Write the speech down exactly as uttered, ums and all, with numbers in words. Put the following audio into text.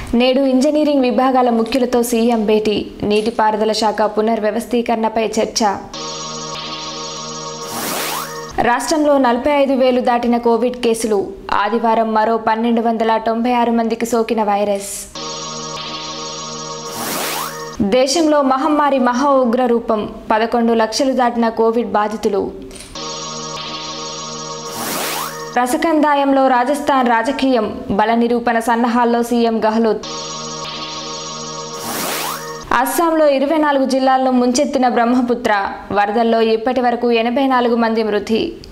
నేడు ఇంజనీరింగ్ విభాగాల ముఖ్యులతో సీఎం భేటీ, నీటిపారుదల శాఖ పునర్వ్యవస్థీకరణపై చర్చ. రాష్ట్రంలో నలభై ఐదు వేలు దాటిన కోవిడ్ కేసులు, ఆదివారం మరో పన్నెండు వందల తొంభై ఆరు మందికి సోకిన వైరస్. దేశంలో మహమ్మారి మహా ఉగ్ర రూపం, పదకొండు లక్షలు దాటిన కోవిడ్ బాధితులు. రసకందాయంలో రాజస్థాన్ రాజకీయం, బల నిరూపణ సన్నాహాల్లో సీఎం గెహ్లోట్. అస్సాంలో ఇరవై నాలుగు జిల్లాలను ముంచెత్తిన బ్రహ్మపుత్ర, వరదల్లో ఇప్పటి వరకు ఎనభై నాలుగు మంది మృతి.